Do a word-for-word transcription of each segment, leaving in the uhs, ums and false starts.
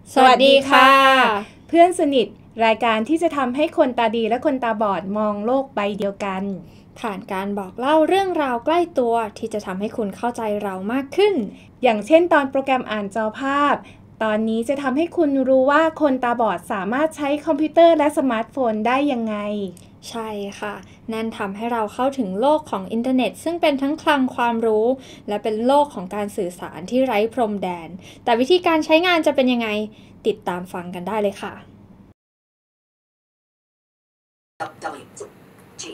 สวัสดีค่ะเพื่อนสนิทรายการที่จะทำให้คนตาดีและคนตาบอดมองโลกใบเดียวกันผ่านการบอกเล่าเรื่องราวใกล้ตัวที่จะทำให้คุณเข้าใจเรามากขึ้นอย่างเช่นตอนโปรแกรมอ่านจอภาพตอนนี้จะทำให้คุณรู้ว่าคนตาบอดสามารถใช้คอมพิวเตอร์และสมาร์ทโฟนได้ยังไงใช่ค่ะนั่นทำให้เราเข้าถึงโลกของอินเทอร์เน็ตซึ่งเป็นทั้งคลังความรู้และเป็นโลกของการสื่อสารที่ไร้พรมแดนแต่วิธีการใช้งานจะเป็นยังไงติดตามฟังกันได้เลยค่ะ W G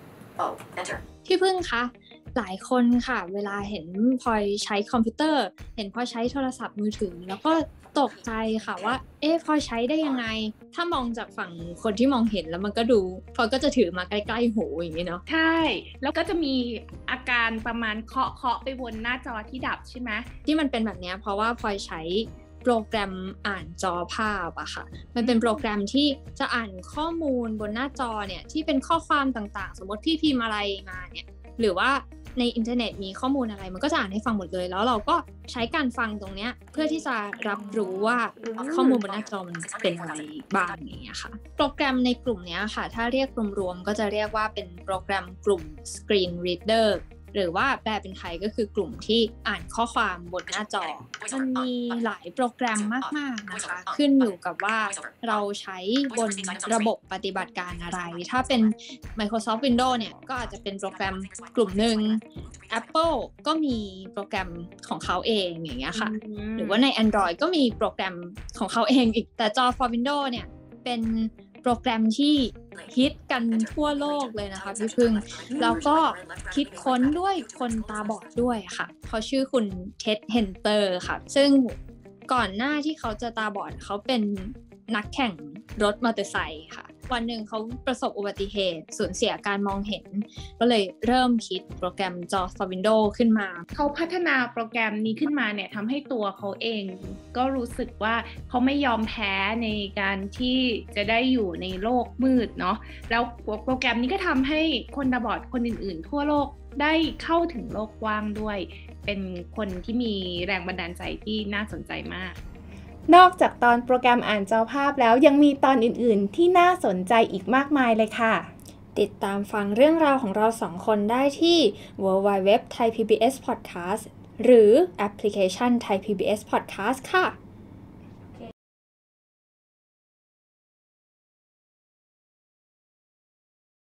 O Enter พี่พึ่งคะหลายคนค่ะเวลาเห็นพลอยใช้คอมพิวเตอร์เห็นพลอยใช้โทรศัพท์มือถือแล้วก็ตกใจค่ะว่าเอ๊ะพลอยใช้ได้ยังไงถ้ามองจากฝั่งคนที่มองเห็นแล้วมันก็ดูพลอยก็จะถือมาใกล้ๆหูอย่างนี้เนาะใช่แล้วก็จะมีอาการประมาณเคาะเคาะไปบนหน้าจอที่ดับใช่ไหมที่มันเป็นแบบนี้เพราะว่าพลอยใช้โปรแกรมอ่านจอภาพอะค่ะมันเป็นโปรแกรมที่จะอ่านข้อมูลบนหน้าจอเนี่ยที่เป็นข้อความต่างๆสมมติพี่พิมพ์อะไรมาเนี่ยหรือว่าในอินเทอร์เน็ตมีข้อมูลอะไรมันก็จะอ่านให้ฟังหมดเลยแล้วเราก็ใช้การฟังตรงเนี้ยเพื่อที่จะรับรู้ว่าข้อมูลบนหน้าจอมันเป็นอะไรบ้างอย่างเงี้ยค่ะโปรแกรมในกลุ่มนี้ค่ะถ้าเรียกรวมๆก็จะเรียกว่าเป็นโปรแกรมกลุ่ม Screen Readerหรือว่าแปลเป็นไทยก็คือกลุ่มที่อ่านข้อความบนหน้าจอมันมีหลายโปรแกรมมากๆนะคะขึ้นอยู่กับว่าเราใช้บนระบบปฏิบัติการอะไรถ้าเป็น Microsoft Windows เนี่ยก็อาจจะเป็นโปรแกรมกลุ่มหนึ่ง Apple ก็มีโปรแกรมของเขาเองอย่างเงี้ยค่ะหรือว่าใน Android ก็มีโปรแกรมของเขาเองอีกแต่จอ for Windows เนี่ยเป็นโปรแกรมที่ฮิตกันทั่วโลกเลยนะคะพี่พึ่งแล้วก็คิดค้นด้วยคนตาบอดด้วยค่ะเขาชื่อคุณเท็ดเฮนเตอร์ค่ะซึ่งก่อนหน้าที่เขาจะตาบอดเขาเป็นนักแข่งรถมอเตอร์ไซค์ค่ะวันหนึ่งเขาประสบอุบัติเหตุสูญเสียการมองเห็นก็เลยเริ่มคิดโปรแกรมจอ for Windows ขึ้นมาเขาพัฒนาโปรแกรมนี้ขึ้นมาเนี่ยทำให้ตัวเขาเองก็รู้สึกว่าเขาไม่ยอมแพ้ในการที่จะได้อยู่ในโลกมืดเนาะแล้วโปรแกรมนี้ก็ทำให้คนตาบอดคนอื่นๆทั่วโลกได้เข้าถึงโลกกว้างด้วยเป็นคนที่มีแรงบันดาลใจที่น่าสนใจมากนอกจากตอนโปรแกรมอ่านจอภาพแล้วยังมีตอนอื่นๆที่น่าสนใจอีกมากมายเลยค่ะติดตามฟังเรื่องราวของเราสองคนได้ที่ ดับเบิลยู ดับเบิลยู ดับเบิลยู ดอท ไทย พี บี เอส พอดแคสต์ หรือแอปพลิเคชัน Thai พี บี เอส Podcast ค่ะ